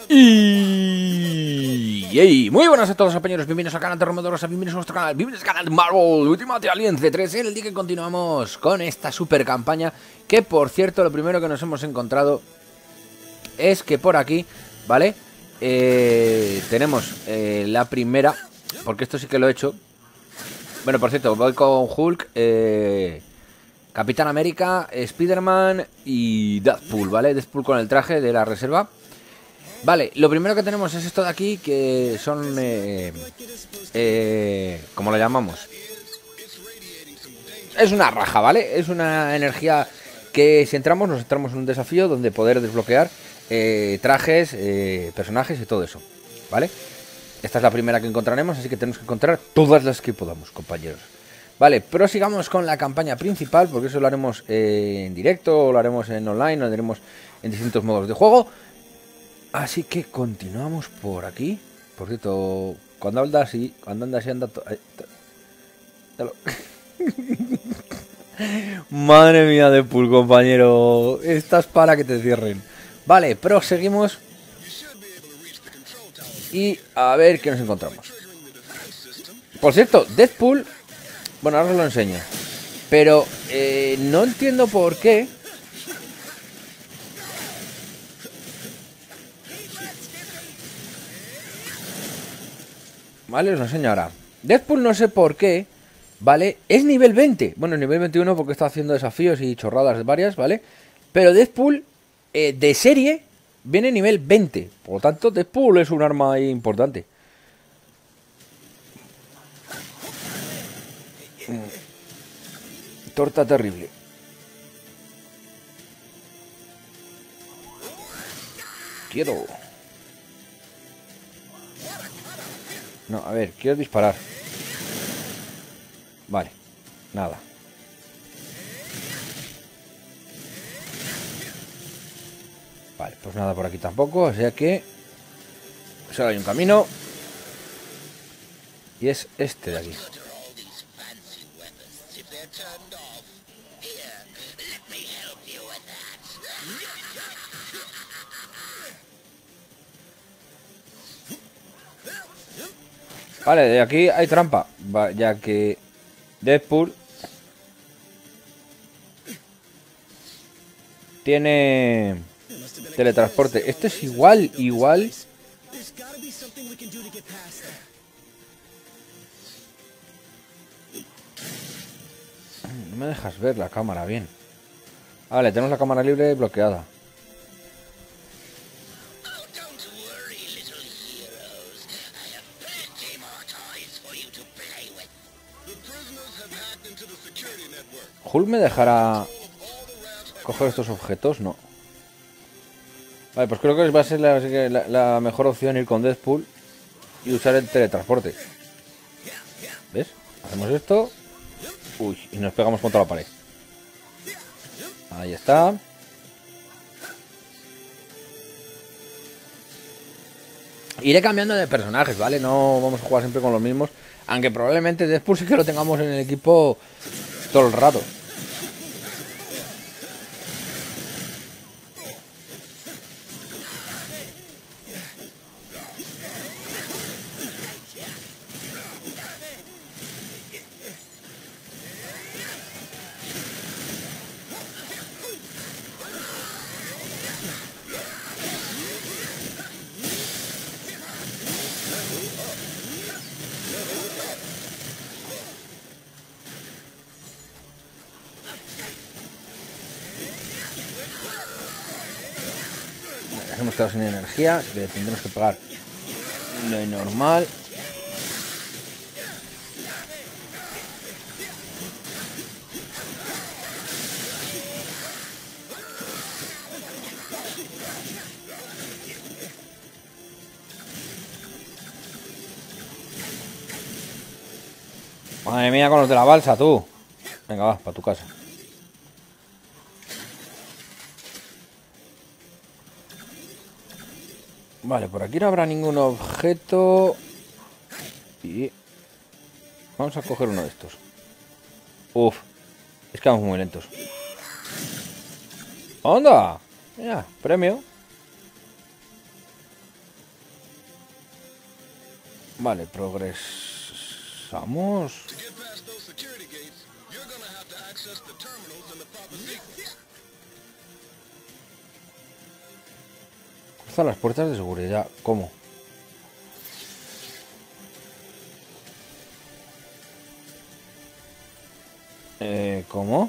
Y muy buenas a todos, compañeros. Bienvenidos al canal de Romodorosa, bienvenidos a nuestro canal, bienvenidos al canal de Marvel Ultimate Alliance 3. En el día que continuamos con esta super campaña, que por cierto, lo primero que nos hemos encontrado es que por aquí, ¿vale? Tenemos la primera, porque esto sí que lo he hecho. Bueno, por cierto, voy con Hulk, Capitán América, Spider-Man y Deadpool, ¿vale? Deadpool con el traje de la reserva. Vale, lo primero que tenemos es esto de aquí, que son, ¿cómo lo llamamos? Es una raja, ¿vale? Es una energía que si entramos, nos entramos en un desafío donde poder desbloquear trajes, personajes y todo eso, ¿vale? Esta es la primera que encontraremos, así que tenemos que encontrar todas las que podamos, compañeros. Vale, prosigamos con la campaña principal, porque eso lo haremos en directo, lo haremos en online, lo haremos en distintos modos de juego. Así que continuamos por aquí. Por cierto, cuando andas así, anda... Madre mía, Deadpool, compañero. Estás para que te cierren. Vale, proseguimos. Y a ver qué nos encontramos. Por cierto, Deadpool... Bueno, ahora os lo enseño. Pero no entiendo por qué... Vale, os lo enseño ahora. Deadpool no sé por qué, ¿vale? Es nivel 20. Bueno, nivel 21 porque está haciendo desafíos y chorradas varias, ¿vale? Pero Deadpool, de serie, viene nivel 20. Por lo tanto, Deadpool es un arma ahí importante. Torta terrible. Quiero... No, a ver, quiero disparar. Vale, nada. Vale, pues nada por aquí tampoco, o sea que... Solo hay un camino. Y es este de aquí. Vale, de aquí hay trampa, ya que Deadpool tiene teletransporte. Esto es igual. No me dejas ver la cámara bien. Vale, tenemos la cámara libre bloqueada. ¿Hulk me dejará coger estos objetos? No. Vale, pues creo que va a ser la mejor opción ir con Deadpool y usar el teletransporte. ¿Ves? Hacemos esto. Uy, y nos pegamos contra la pared. Ahí está. Iré cambiando de personajes, ¿vale? No vamos a jugar siempre con los mismos. Aunque probablemente Deadpool sí que lo tengamos en el equipo todo el rato. Hemos quedado sin energía, así que tendremos que pagar lo normal. Madre mía, con los de la balsa, tú. Venga, va, para tu casa. Vale, por aquí no habrá ningún objeto. Y... vamos a coger uno de estos. Uf, es que vamos muy lentos. ¡Anda! Mira, premio. Vale, progresamos. Cruza las puertas de seguridad. ¿Cómo? ¿Cómo?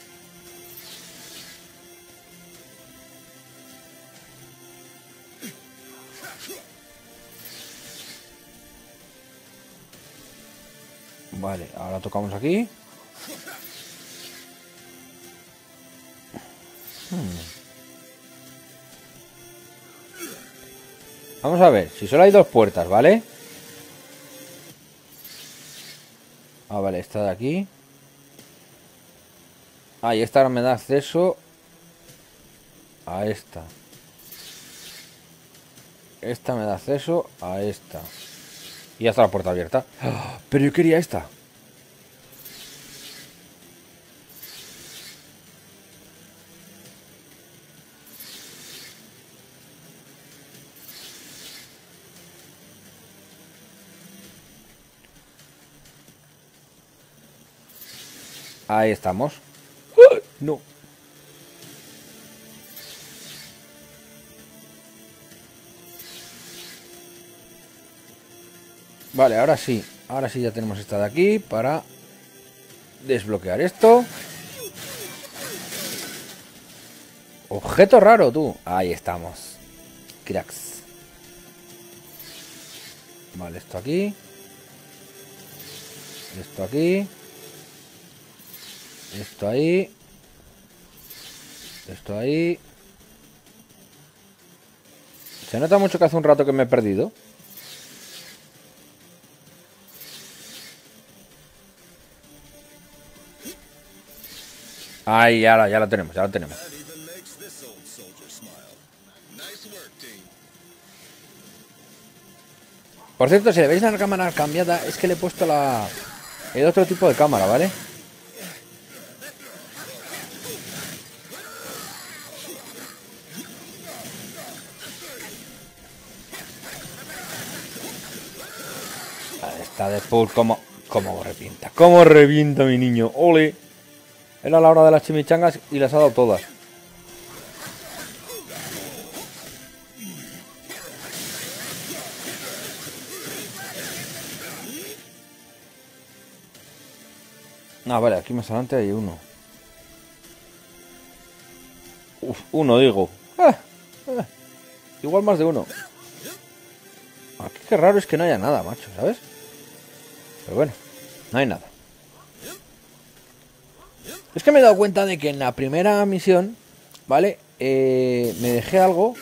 Vale, ahora tocamos aquí. Vamos a ver, si solo hay dos puertas, ¿vale? Ah, vale, esta de aquí. Ah, y esta ahora me da acceso a esta. Esta me da acceso a esta. Y ya está la puerta abierta. ¡Ah! Pero yo quería esta. Ahí estamos. ¡Ah! No. Vale, ahora sí. Ahora sí ya tenemos esta de aquí para desbloquear esto. Objeto raro, tú. Ahí estamos. Cracks. Vale, esto aquí. Esto aquí. Esto ahí. Esto ahí. Se nota mucho que hace un rato que me he perdido. Ahí, ya la tenemos, ya la tenemos. Por cierto, si le veis la cámara cambiada, es que le he puesto el otro tipo de cámara, ¿vale? Está Deadpool como revienta. Como revienta mi niño. ¡Ole! Era la hora de las chimichangas y las ha dado todas. Ah, vale, aquí más adelante hay uno. Uf, uno digo. Igual más de uno. Aquí qué raro es que no haya nada, macho, ¿sabes? Pero bueno, no hay nada. Es que me he dado cuenta de que en la primera misión, ¿vale? Me dejé algo.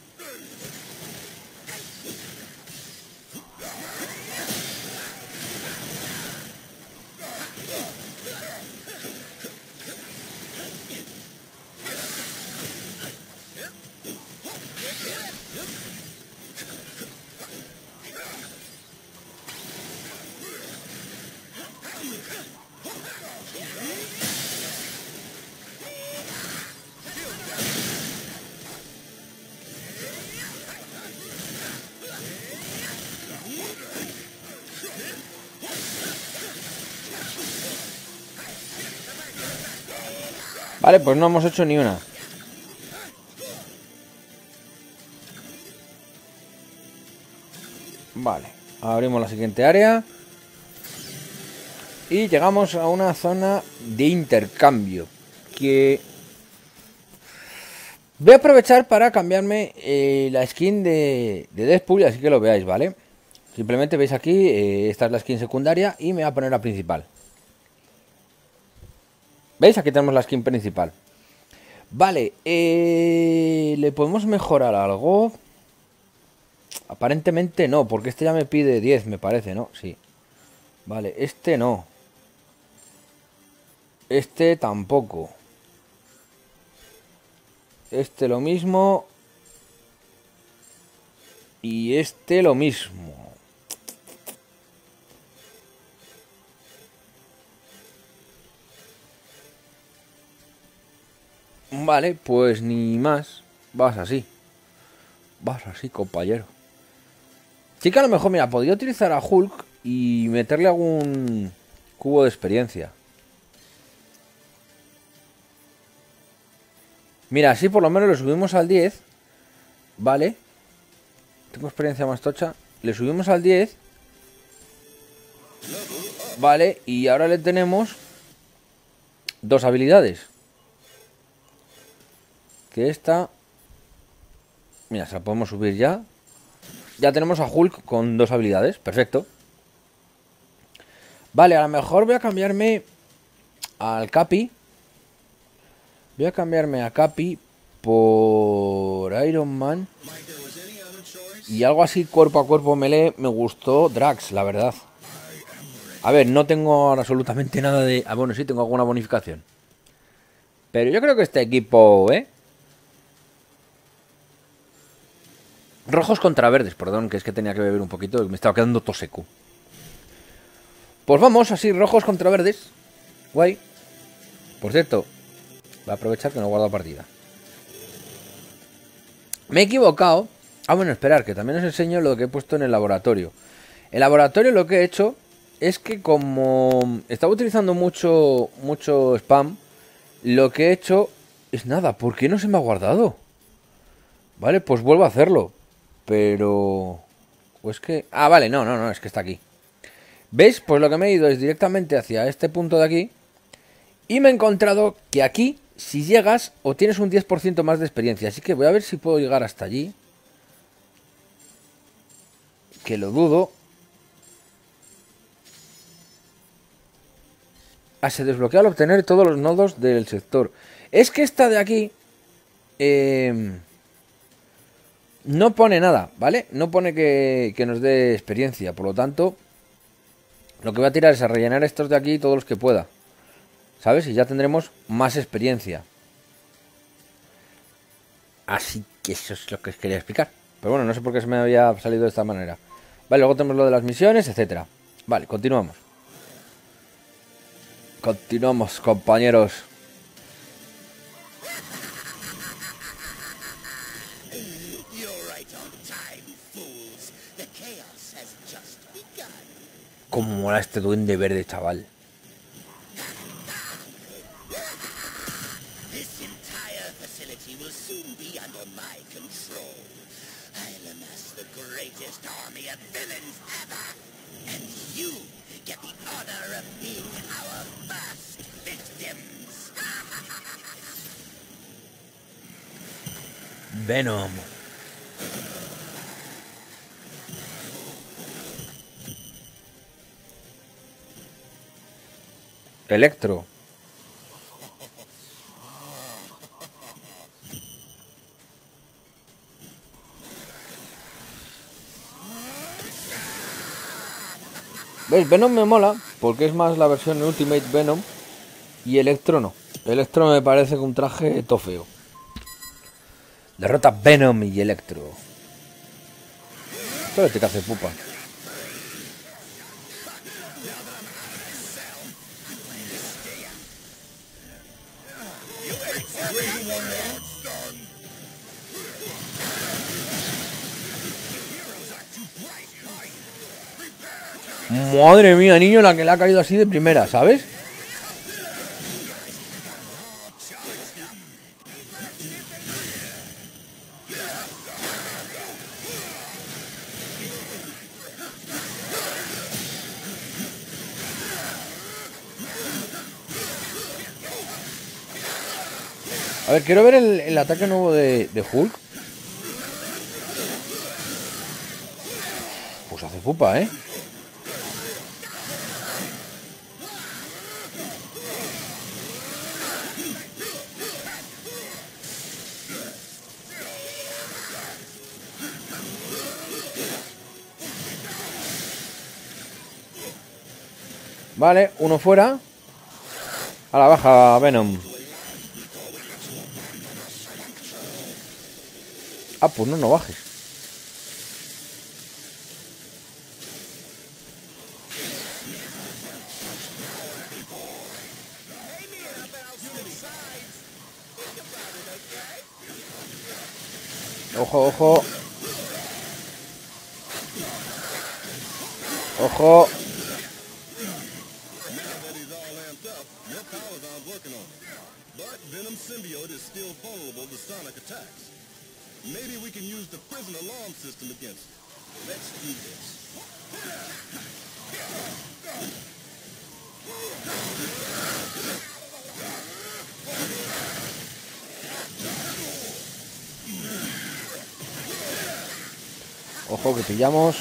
Vale, pues no hemos hecho ni una. Vale, abrimos la siguiente área. Y llegamos a una zona de intercambio. Que voy a aprovechar para cambiarme la skin de Deadpool, así que lo veáis, ¿vale? Simplemente veis aquí, esta es la skin secundaria y me voy a poner la principal. ¿Veis? Aquí tenemos la skin principal. Vale, ¿le podemos mejorar algo? Aparentemente no, porque este ya me pide 10, me parece, ¿no? Sí. Vale, este no. Este tampoco. Este lo mismo. Y este lo mismo. Vale, pues ni más. Vas así. Vas así, compañero. Sí que a lo mejor, mira, podría utilizar a Hulk y meterle algún cubo de experiencia. Mira, así por lo menos le subimos al 10. Vale. Tengo experiencia más tocha. Le subimos al 10. Vale, y ahora le tenemos 2 habilidades. Que esta... Mira, se la podemos subir ya. Ya tenemos a Hulk con 2 habilidades. Perfecto. Vale, a lo mejor voy a cambiarme al Capi. Voy a cambiarme a Capi por Iron Man. Y algo así cuerpo a cuerpo melee. Me gustó Drax, la verdad. A ver, no tengo absolutamente nada de... Ah, bueno, sí, tengo alguna bonificación. Pero yo creo que este equipo, Rojos contra verdes, perdón, que es que tenía que beber un poquito. Me estaba quedando todo seco. Pues vamos, así, rojos contra verdes. Guay. Por cierto, voy a aprovechar que no he guardado partida. Me he equivocado. Ah, bueno, esperar, que también os enseño lo que he puesto en el laboratorio. El laboratorio lo que he hecho es que como estaba utilizando mucho spam, lo que he hecho es nada. ¿Por qué no se me ha guardado? Vale, pues vuelvo a hacerlo. Pero... O es que... Ah, vale, no, es que está aquí. ¿Veis? Pues lo que me he ido es directamente hacia este punto de aquí. Y me he encontrado que aquí, si llegas, obtienes un 10% más de experiencia. Así que voy a ver si puedo llegar hasta allí. Que lo dudo. Ah, se desbloquea al obtener todos los nodos del sector. Es que esta de aquí... no pone nada, ¿vale? No pone que nos dé experiencia. Por lo tanto, lo que voy a tirar es a rellenar estos de aquí todos los que pueda. ¿Sabes? Y ya tendremos más experiencia. Así que eso es lo que os quería explicar. Pero bueno, no sé por qué se me había salido de esta manera. Vale, luego tenemos lo de las misiones, etcétera. Vale, continuamos. Continuamos, compañeros. Cómo mola este duende verde, chaval. Venom. Electro. ¿Veis? Venom me mola porque es más la versión Ultimate Venom. Y Electro no. Electro me parece que un traje todo feo. Derrota Venom y Electro. Todo este que hace pupa. Madre mía, niño, la que le ha caído así de primera, ¿sabes? A ver, quiero ver el ataque nuevo de Hulk. Pues hace pupa, ¿eh? Vale, uno fuera. A la baja, Venom. Ah, pues no bajes. Ojo, ojo. Ojo. Ojo que pillamos.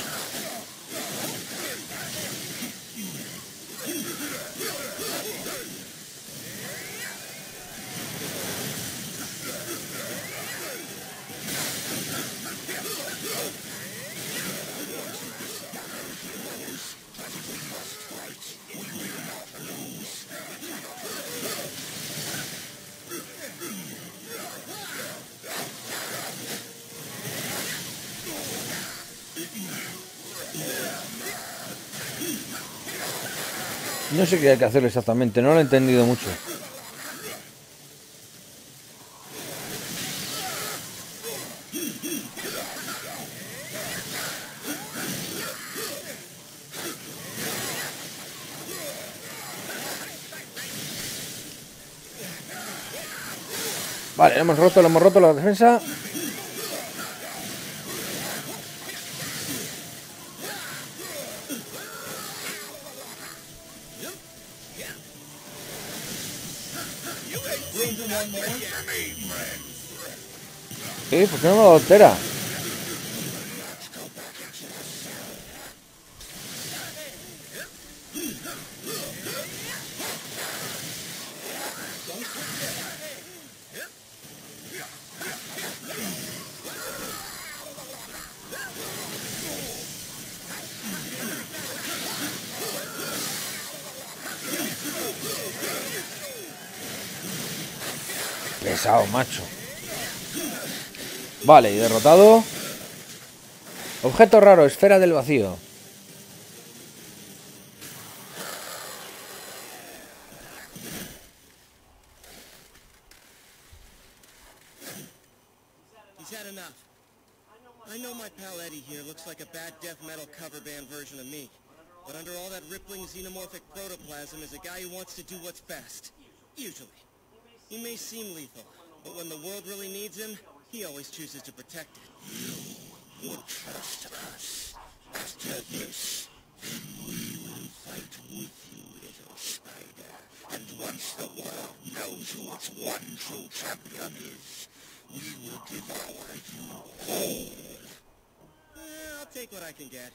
No sé qué hay que hacer exactamente, no lo he entendido mucho. Vale, hemos roto la defensa. ¿Por qué no me lo altera? Pesado, macho. Vale, y derrotado. Objeto raro, esfera del vacío. I know my pal Eddie here looks like a bad death metal cover band version of me. But under all that rippling xenomorphic protoplasm is a guy who wants to do what's best. Usually. He may seem lethal, but when the world really needs him, he always chooses to protect it. You would trust us. After this, then we will fight with you, little spider. And once the world knows who its one true champion is, we will devour you whole. I'll take what I can get.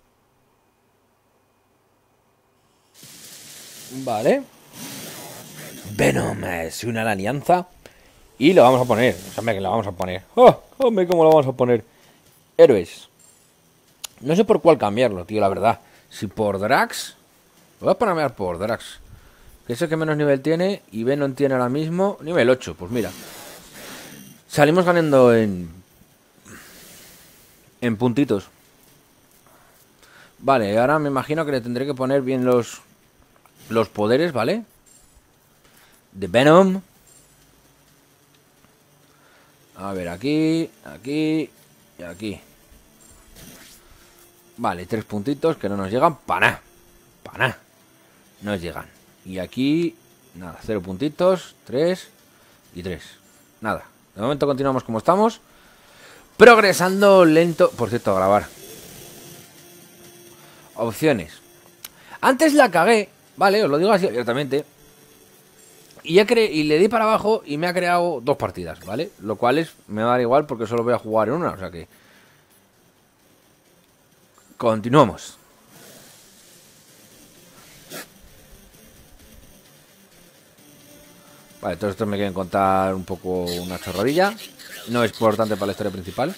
Vale. Venom se une a la alianza. Y lo vamos a poner. Hombre, que lo vamos a poner. ¡Oh! Hombre, ¿cómo lo vamos a poner? Héroes. No sé por cuál cambiarlo, tío, la verdad. Si por Drax. Lo voy a poner por Drax. Que es el que menos nivel tiene. Y Venom tiene ahora mismo nivel 8. Pues mira. Salimos ganando en puntitos. Vale, ahora me imagino que le tendré que poner bien los poderes, ¿vale? De Venom. A ver, aquí, aquí y aquí. Vale, 3 puntitos que no nos llegan para nada. Para nada. No nos llegan. Y aquí, nada, 0 puntitos, 3 y 3. Nada. De momento continuamos como estamos. Progresando lento. Por cierto, grabar. Opciones. Antes la cagué, ¿vale? Os lo digo así abiertamente. Y le di para abajo y me ha creado 2 partidas, ¿vale? Lo cual me va a dar igual porque solo voy a jugar en una, o sea que... Continuamos. Vale, todo esto me quieren contar un poco una chorradilla. No es importante para la historia principal.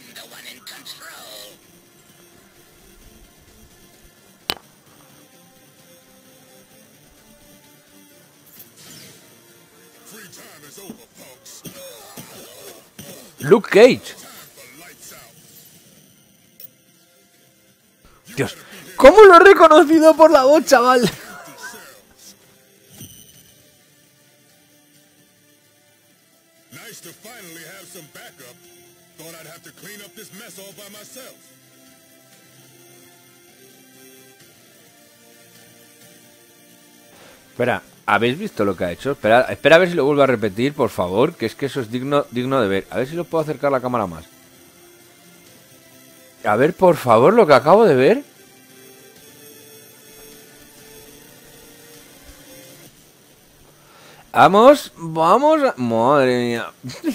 Luke Cage. Dios, ¿cómo lo he reconocido por la voz, chaval? Nice to finally have some backup. Thought I'd have to clean up this mess all by myself. Espera, ¿habéis visto lo que ha hecho? Espera, espera a ver si lo vuelvo a repetir, por favor, que es que eso es digno de ver. A ver si lo puedo acercar la cámara más. A ver, por favor, lo que acabo de ver. Vamos, vamos. Madre mía.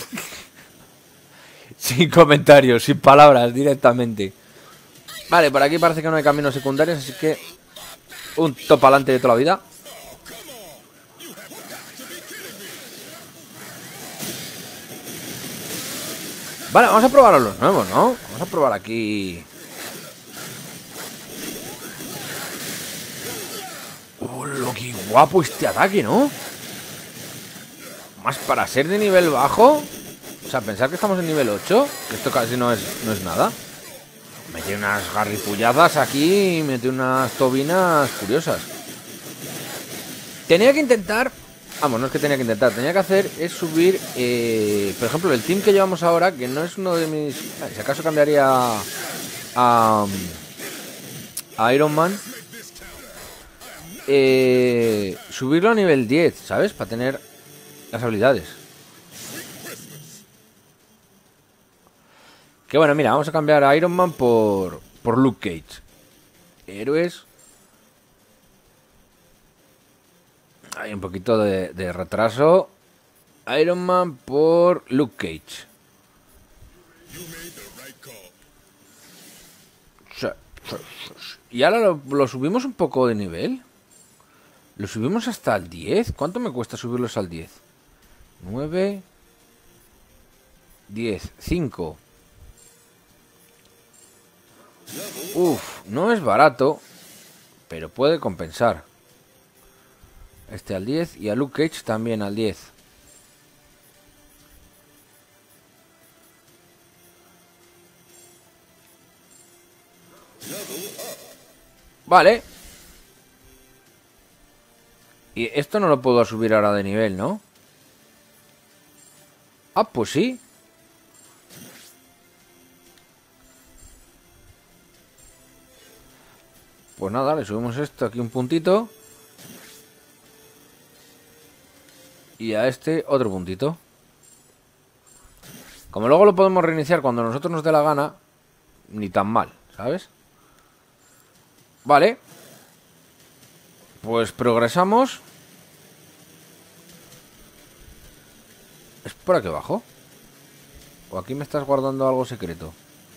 Sin comentarios, sin palabras, directamente. Vale, por aquí parece que no hay caminos secundarios, así que un top adelante de toda la vida. Vale, vamos a probar a los nuevos, ¿no? Vamos a probar aquí. Lo que guapo este ataque, ¿no? Más para ser de nivel bajo. O sea, pensar que estamos en nivel 8, que esto casi no es nada. Mete unas garripulladas aquí y mete unas tobinas curiosas. Tenía que intentar... Vamos, no es que tenía que intentar, tenía que hacer es subir, por ejemplo, el team que llevamos ahora, que no es uno de mis... Si acaso cambiaría a Iron Man. Subirlo a nivel 10, ¿sabes? Para tener las habilidades. Que bueno, mira, vamos a cambiar a Iron Man por Luke Cage. Héroes. Hay un poquito de retraso. Iron Man por Luke Cage. Y ahora lo subimos un poco de nivel. Lo subimos hasta el 10. ¿Cuánto me cuesta subirlos al 10? 9 10 5. Uf, no es barato, pero puede compensar. Este al 10 y a Luke Cage también al 10. Vale. Y esto no lo puedo subir ahora de nivel, ¿no? Ah, pues sí. Pues nada, le subimos esto aquí un puntito. Y a este otro puntito. Como luego lo podemos reiniciar cuando a nosotros nos dé la gana, ni tan mal, ¿sabes? Vale. Pues progresamos. ¿Es por aquí abajo? ¿O aquí me estás guardando algo secreto?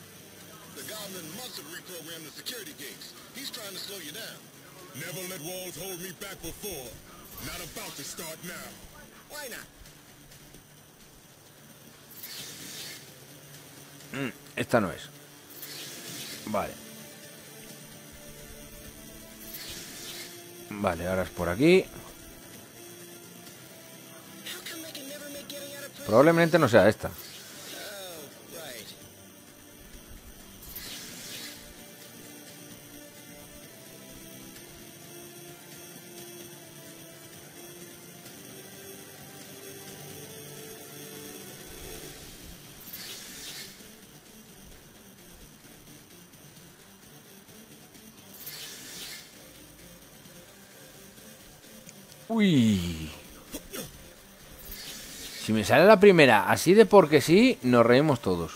Esta no es. Vale. Vale, ahora es por aquí. Probablemente no sea esta. Uy. Si me sale la primera así de porque sí, nos reímos todos.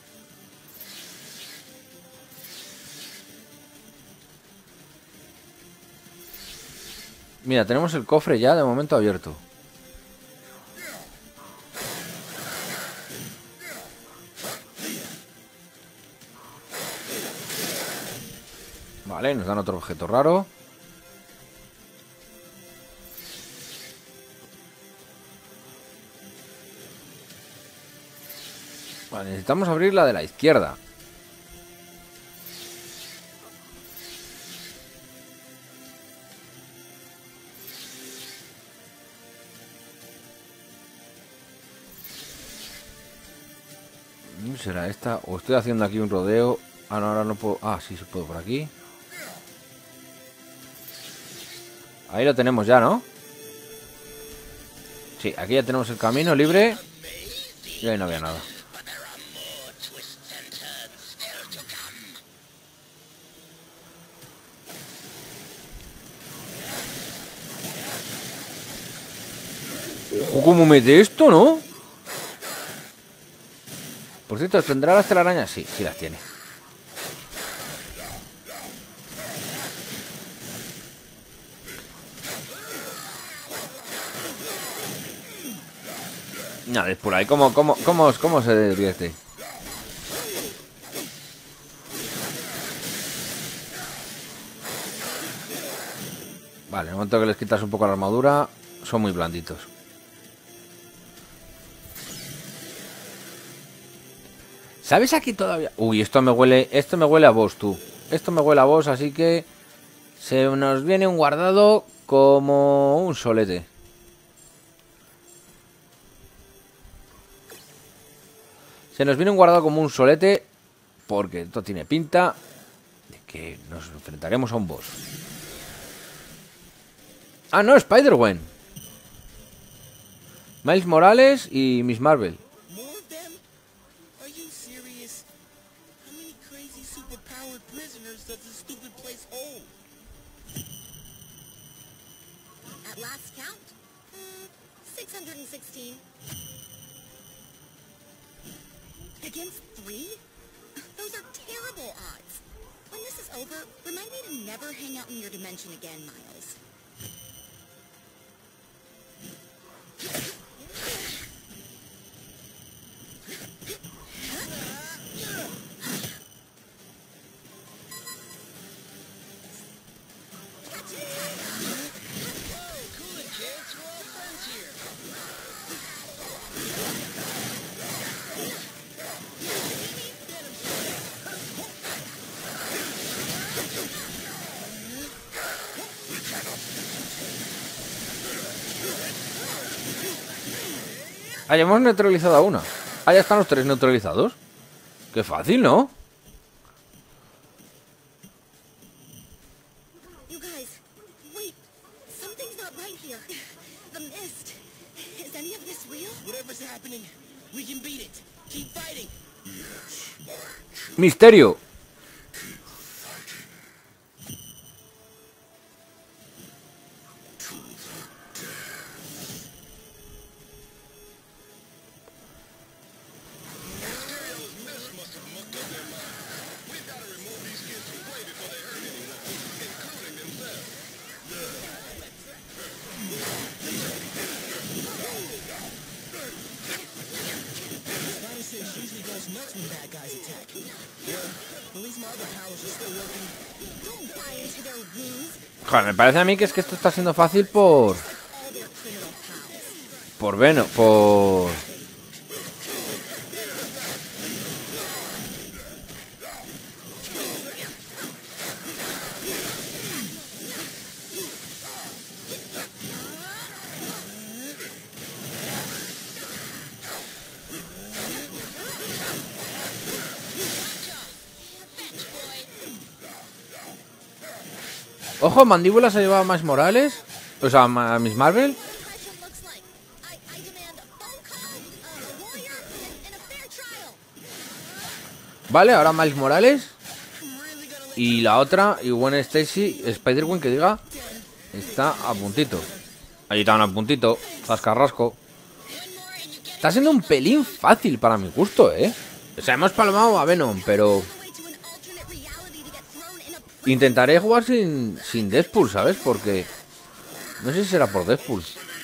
Mira, tenemos el cofre ya de momento abierto. Vale, nos dan otro objeto raro. Vale, necesitamos abrir la de la izquierda. ¿Será esta? O estoy haciendo aquí un rodeo. Ah, no, ahora no puedo. Ah, sí, se puede por aquí. Ahí lo tenemos ya, ¿no? Sí, aquí ya tenemos el camino libre. Y ahí no había nada. Ojo, cómo mete esto, ¿no? Por cierto, ¿tendrá las telarañas? Sí, sí las tiene. Nada, es por ahí. ¿Cómo se divierte? Vale, en el momento que les quitas un poco la armadura, son muy blanditos. ¿Sabes aquí todavía? Uy, esto me huele a boss, tú. Esto me huele a boss, así que se nos viene un guardado como un solete. Se nos viene un guardado como un solete porque esto tiene pinta de que nos enfrentaremos a un boss. Ah, no, Spider-Gwen. Miles Morales y Miss Marvel. More of them? Are you serious? How many crazy superpowered prisoners does this stupid place hold? At last count, 616. Against 3? Those are terrible odds. When this is over, remind me to never hang out in your dimension again, Miles. Ah, ya hemos neutralizado a una. Ah, ya están los 3 neutralizados. Qué fácil, ¿no? You guys, wait. Something's not right here. The mist. Is any of this real? Whatever's happening, we can beat it. Keep fighting. Misterio. Spider-Sense usually goes nuts when bad guys attack. Well, at least my other powers are still working. Don't buy into their ruse. Joder, me parece a mí que es que esto está siendo fácil por... All their criminal pals. Por Venom, por... Ojo, mandíbula se llevaba más Morales. O sea, a Miss Marvel. Impression looks like. I demand a phone call, a lawyer, and a fair trial. Vale, ahora Miles Morales. Y la otra, y Gwen Stacy, Spider-Gwen, que diga, está a puntito. Ahí están a puntito. Zascarrasco. Está siendo un pelín fácil para mi gusto, ¿eh? O sea, hemos palmado a Venom, pero... Way to an alternate reality to get thrown in a Intentaré jugar sin Deadpool, ¿sabes? Porque... No sé si será por Deadpool.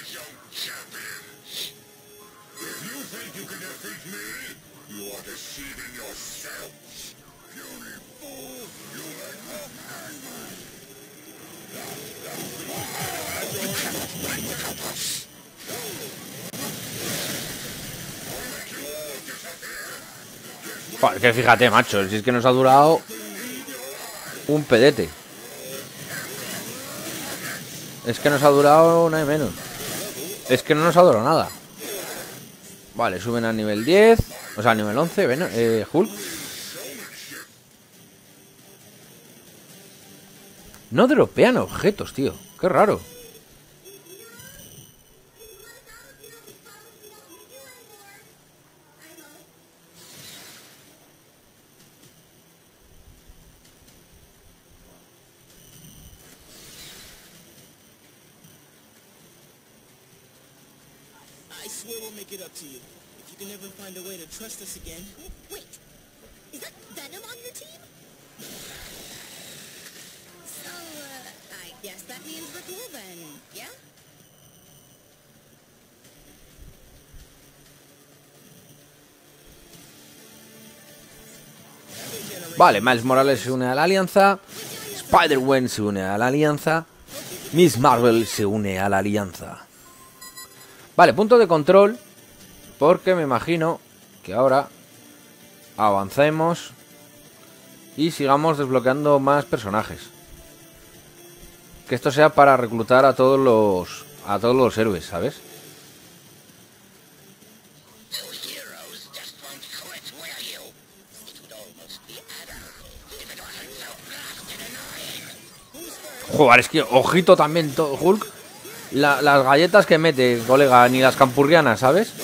Joder, que fíjate, macho, si es que nos ha durado un pedete. Es que nos ha durado nada menos. Es que no nos ha durado nada. Vale, suben a nivel 10. O sea, a nivel 11, Hulk. No dropean objetos, tío. Qué raro. swear we'll make it up to you. If you can ever find a way to trust us again. Wait, is that Venom on your team? So, I guess that means we're cool then, yeah? Vale, Miles Morales se une a la alianza. Spider-Gwen se une a la alianza. Miss Marvel se une a la alianza. Vale, punto de control. Porque me imagino que ahora avancemos y sigamos desbloqueando más personajes. Que esto sea para reclutar a todos los héroes, ¿sabes? Joder, es que ojito también Hulk. Las galletas que mete, colega, ni las campurrianas, ¿sabes?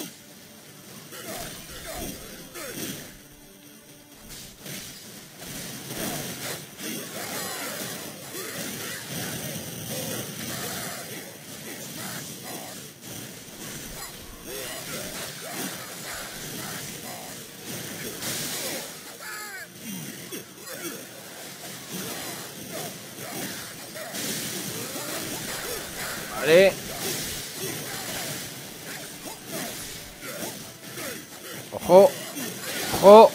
Vale. Ojo. Ojo.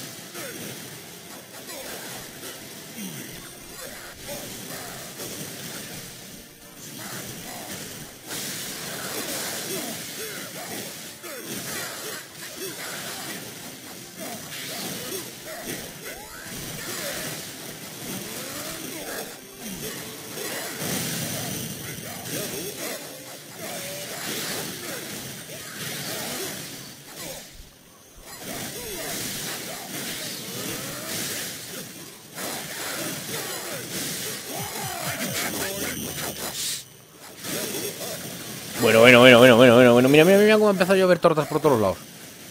Bueno. Mira cómo ha empezado a llover tortas por todos lados.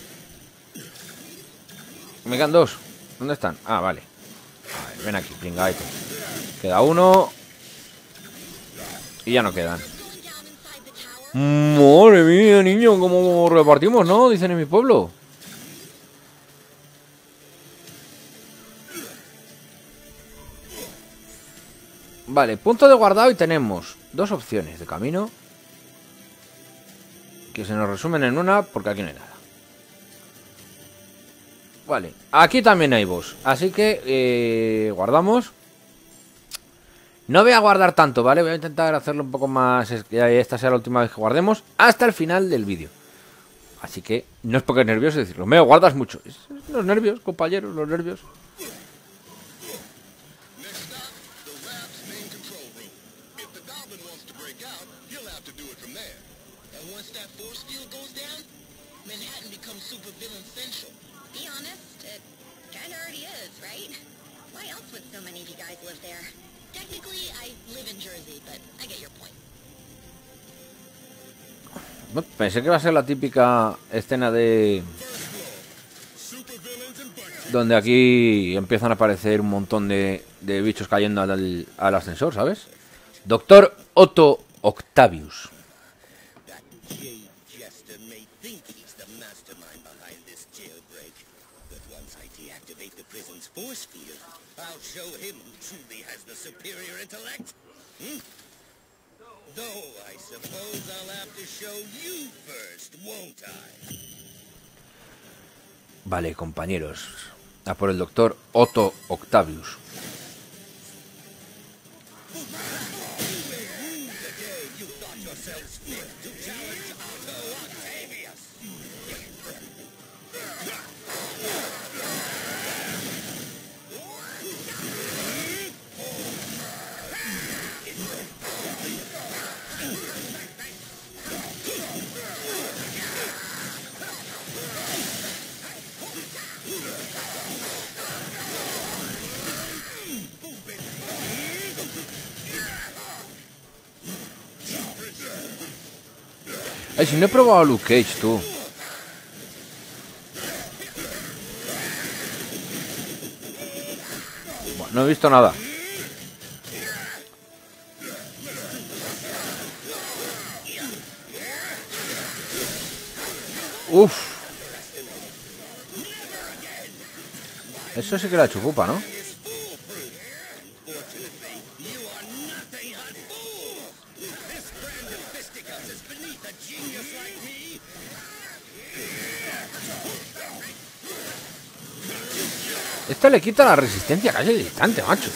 Me quedan dos. ¿Dónde están? Ah, vale. Ven aquí, pringadito. Queda uno. Y ya no quedan. Madre mía, niño, cómo repartimos, ¿no? Dicen en mi pueblo. Vale, punto de guardado y tenemos dos opciones de camino que se nos resumen en una porque aquí no hay nada. Vale, aquí también hay boss, así que guardamos. No voy a guardar tanto, ¿vale? Voy a intentar hacerlo un poco más, que esta sea la última vez que guardemos hasta el final del vídeo. Así que no es porque es nervioso decirlo, me guardas mucho. Los nervios, compañeros, los nervios. Be honest, it kinda already is, right? Why else would so many of you guys live there? Technically, I live in Jersey, but I get your point. Pensé que iba a ser la típica escena de... donde aquí empiezan a aparecer un montón de bichos cayendo al ascensor, ¿sabes? Doctor Otto Octavius. Force field. I'll show him who truly has the superior intellect. Though I suppose I'll have to show you first, won't I? Vale, compañeros. A por el doctor Otto Octavius. Ay, si no he probado a Luke Cage, tú. Bueno, no he visto nada. Uf. Eso sí que la chupupa, ¿no? Esto le quita la resistencia casi al instante, macho.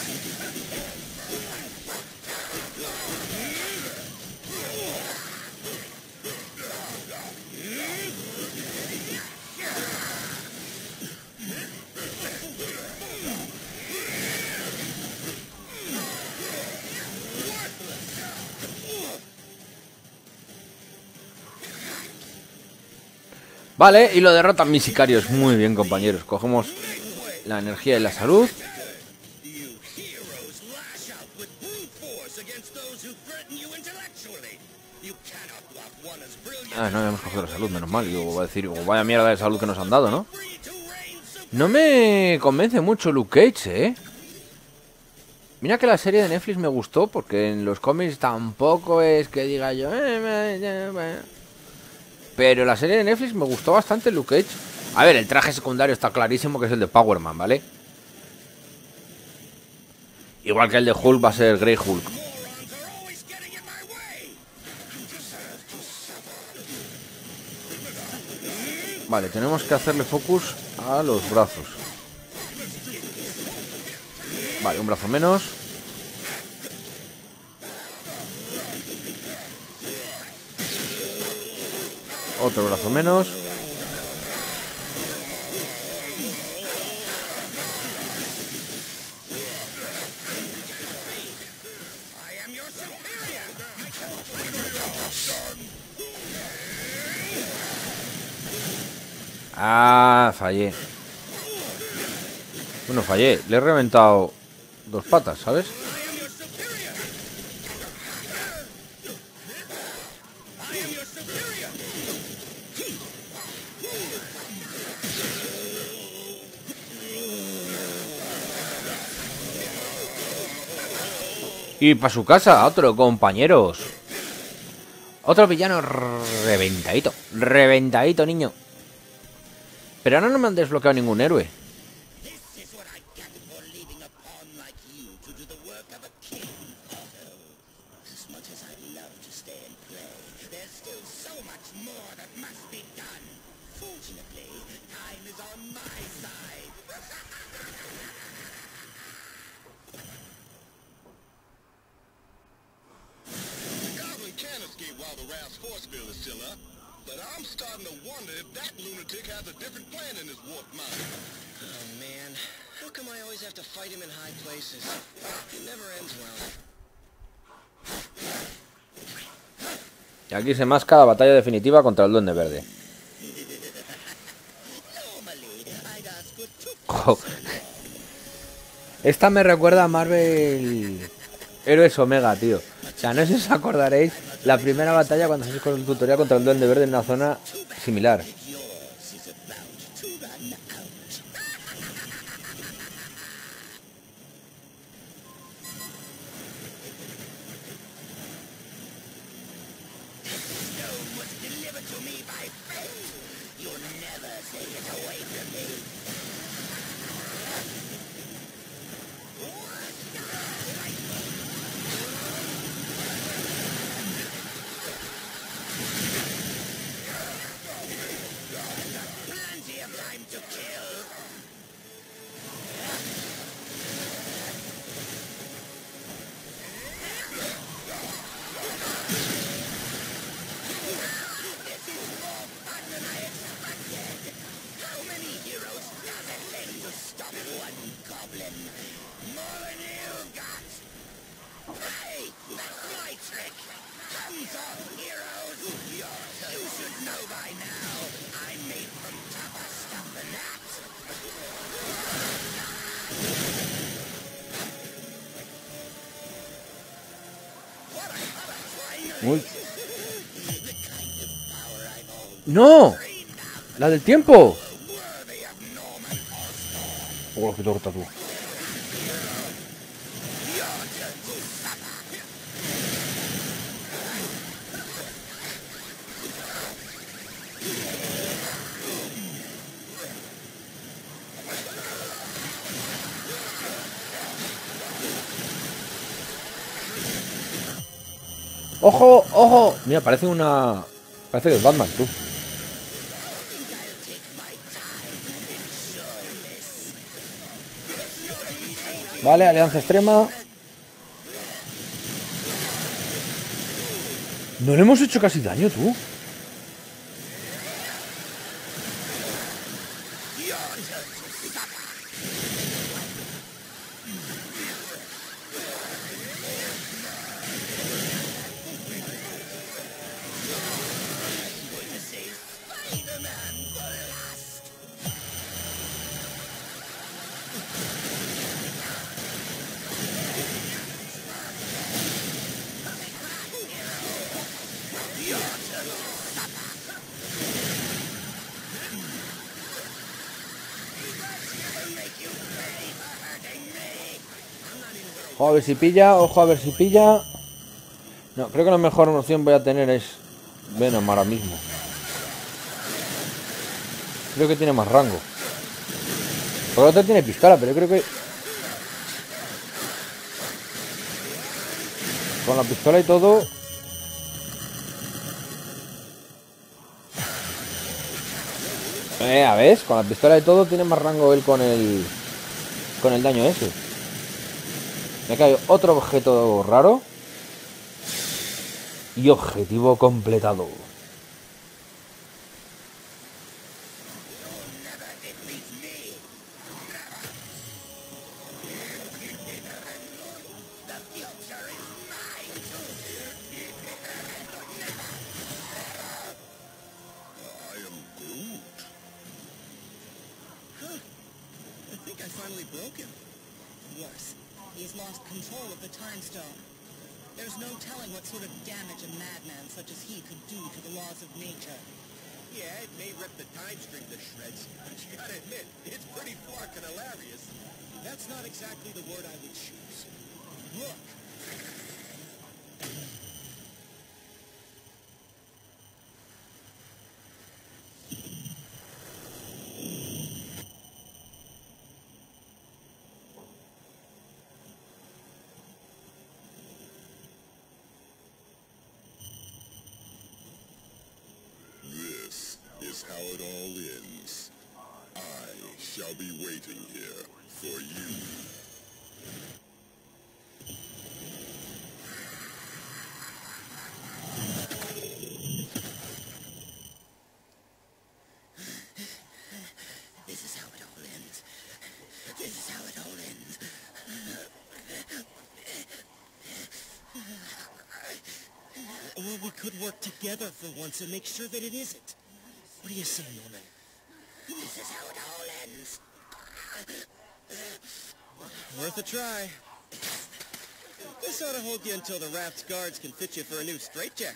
Vale, y lo derrotan mis sicarios. Muy bien, compañeros. Cogemos la energía y la salud. Ah, no habíamos cogido la salud, menos mal. Yo voy a decir, vaya mierda de salud que nos han dado, ¿no? No me convence mucho Luke Cage, ¿eh? Mira que la serie de Netflix me gustó, porque en los cómics tampoco es que diga yo... Pero la serie de Netflix me gustó bastante, Luke Cage. A ver, el traje secundario está clarísimo que es el de Power Man, ¿vale? Igual que el de Hulk va a ser Grey Hulk. Vale, tenemos que hacerle focus a los brazos. Vale, un brazo menos. Otro brazo menos. Ah, fallé. Bueno, fallé. Le he reventado 2 patas, ¿sabes? Y para su casa, otro, compañeros. Otro villano reventadito. Reventadito, niño. Pero ahora no me han desbloqueado ningún héroe. Y aquí se masca la batalla definitiva contra el Duende Verde. Oh. Esta me recuerda a Marvel Héroes Omega, tío. O sea, no sé si os acordaréis la primera batalla cuando hacéis con el tutorial contra el Duende Verde en una zona similar. Uy. ¡No! ¡La del tiempo! Oh, qué torta tú. ¡Ojo! ¡Ojo! Mira, parece una... Parece que es Batman, tú. Vale, alianza extrema. No le hemos hecho casi daño, tú. Ojo a ver si pilla, ojo a ver si pilla. No, creo que la mejor opción voy a tener es Venom ahora mismo. Creo que tiene más rango. Por lo otro tiene pistola, pero yo creo que... Con la pistola y todo... A ver, con la pistola y todo tiene más rango él con el daño ese. Me cae otro objeto raro. Y objetivo completado. I finally broke him. Worse, he's lost control of the Time Stone. There's no telling what sort of damage a madman such as he could do to the laws of nature. Yeah, it may rip the time string to shreds, but you gotta admit, it's pretty fucking hilarious. That's not exactly the word I would choose. Look! This is how it all ends. I shall be waiting here for you. This is how it all ends. This is how it all ends. Or we could work together for once and make sure that it isn't. What do you say, Norman? This is how it all ends. Worth a try. This ought to hold you until the raft's guards can fit you for a new straitjacket.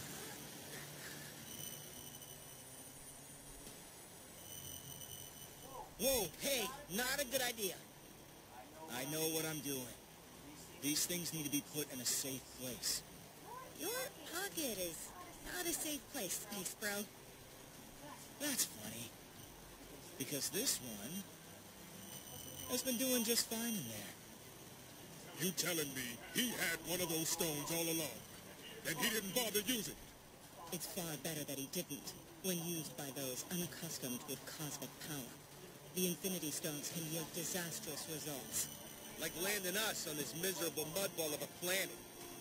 Whoa, hey, not a good idea. I know what I'm doing. These things need to be put in a safe place. Your pocket is not a safe place, Space Bro. That's funny. Because this one has been doing just fine in there. You telling me he had one of those stones all along, and he didn't bother using it? It's far better that he didn't, when used by those unaccustomed with cosmic power. The Infinity Stones can yield disastrous results. Like landing us on this miserable mudball of a planet.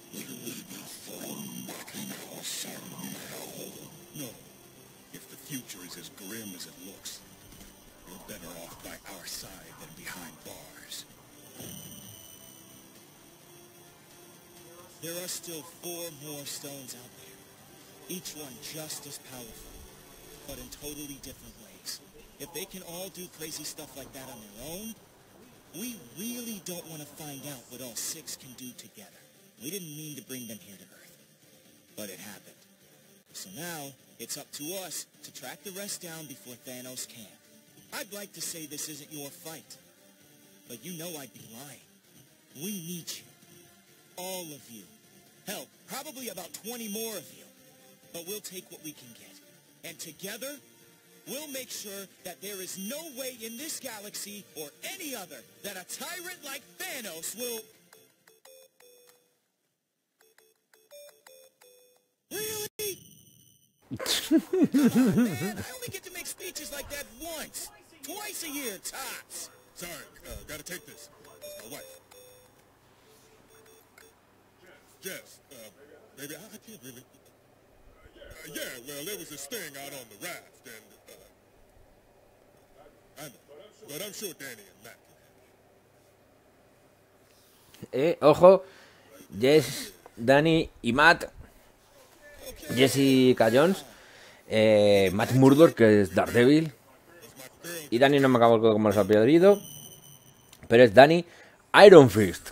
No. If the future is as grim as it looks, you're better off by our side than behind bars. There are still 4 more stones out there, each one just as powerful, but in totally different ways. If they can all do crazy stuff like that on their own, we really don't want to find out what all 6 can do together. We didn't mean to bring them here to Earth, but it happened. So now, it's up to us to track the rest down before Thanos can. I'd like to say this isn't your fight, but you know I'd be lying. We need you. All of you. Hell, probably about 20 more of you. But we'll take what we can get. And together, we'll make sure that there is no way in this galaxy or any other that a tyrant like Thanos will... Really? Man, I only get to make speeches like that once. Twice a year, tops. Sorry, gotta take this. It's my wife. Jess, baby, I can't really... yeah, well, there was this thing out on the raft, and, I know, but I'm sure Danny and Matt can. Ojo, Jess, Danny y Matt, Jessica Jones, Matt Murdock, que es Daredevil, y Danny no me acabo de cómo se ha apellido, pero es Danny Iron Fist.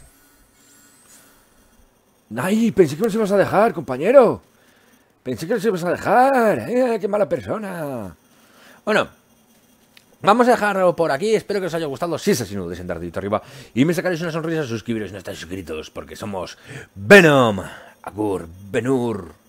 ¡Ay! Pensé que nos ibas a dejar, compañero. Pensé que nos ibas a dejar. ¡Qué mala persona! Bueno, vamos a dejarlo por aquí. Espero que os haya gustado. Si es así, no dudéis en dar dedito arriba y me sacaréis una sonrisa. Suscribiros si no estáis suscritos, porque somos Venom. Agur, Benur.